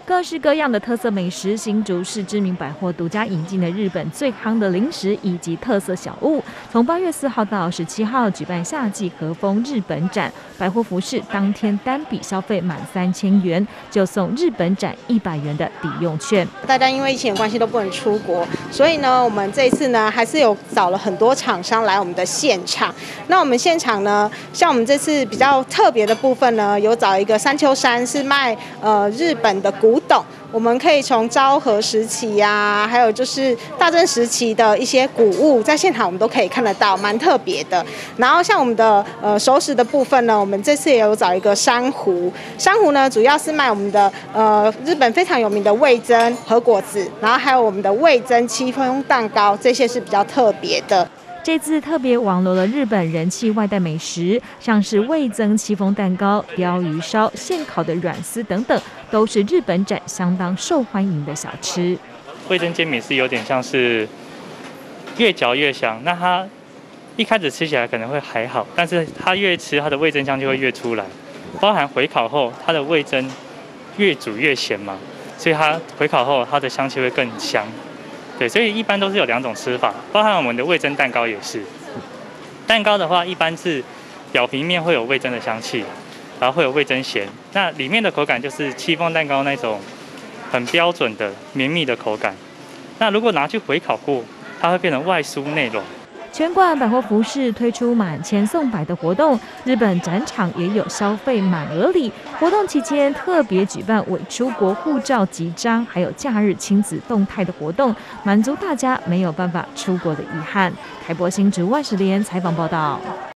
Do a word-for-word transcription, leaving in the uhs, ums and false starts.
各式各样的特色美食，新竹市知名百货独家引进的日本最夯的零食以及特色小物。从八月四号到十七号举办夏季和风日本展，百货服饰当天单笔消费满三千元就送日本展一百元的抵用券。 大家因为疫情的关系都不能出国，所以呢，我们这一次呢还是有找了很多厂商来我们的现场。那我们现场呢，像我们这次比较特别的部分呢，有找一个山丘山是卖呃日本的古董，我们可以从昭和时期呀、啊，还有就是大正时期的一些古物，在现场我们都可以看得到，蛮特别的。然后像我们的呃熟食的部分呢，我们这次也有找一个珊瑚，珊瑚呢主要是卖我们的呃日本非常有名的味噌和果子，然后还有我们的味噌戚风蛋糕，这些是比较特别的。 这次特别网罗了日本人气外带美食，像是味噌戚风蛋糕、鲷鱼烧、现烤的软丝等等，都是日本展相当受欢迎的小吃。 味噌煎饼是有点像是越嚼越香，那它一开始吃起来可能会还好，但是它越吃它的味噌香就会越出来，包含回烤后它的味噌越煮越咸嘛，所以它回烤后它的香气会更香。对，所以一般都是有两种吃法，包含我们的味噌蛋糕也是。蛋糕的话，一般是表皮面会有味噌的香气，然后会有味噌咸，那里面的口感就是戚风蛋糕那种很标准的绵密的口感。那如果拿去回烤过，它会变成外酥内软。 全馆百货服饰推出满千送百的活动，日本展场也有消费满额礼。活动期间特别举办伪出国护照集章，还有假日亲子动态的活动，满足大家没有办法出国的遗憾。台播新竹万时连采访报道。